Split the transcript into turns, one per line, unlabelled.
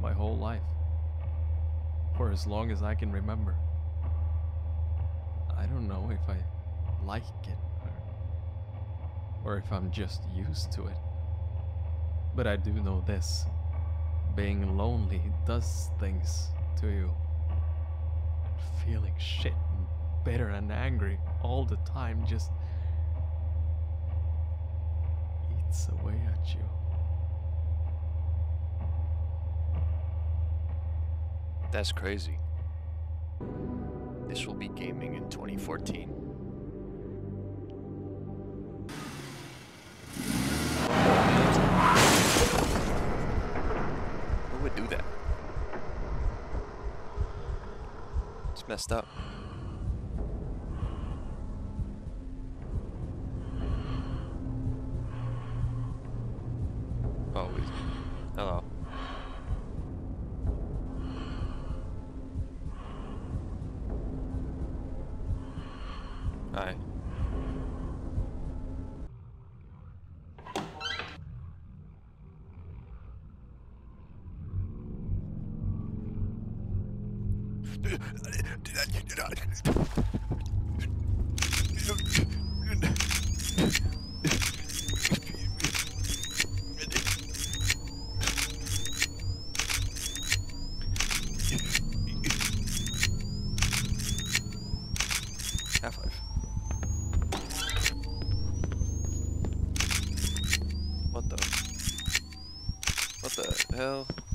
my whole life. For as long as I can remember. I don't know if I like it or if I'm just used to it. But I do know this. Being lonely does things to you. Feeling shit and bitter and angry all the time just eats away at you.
That's crazy. This will be gaming in 2014. Who would do that? It's messed up. Oh, hello. Hi. Half-Life. What the hell?